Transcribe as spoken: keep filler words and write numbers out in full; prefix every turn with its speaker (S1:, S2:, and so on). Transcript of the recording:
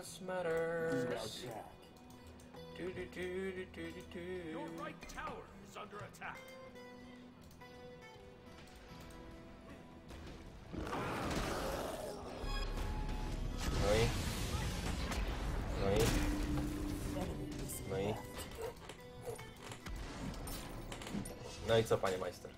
S1: else matters. Do, do, do, do, do, do, do.
S2: Your right tower is under attack.
S1: No i... No i... No i... No i co, panie majster?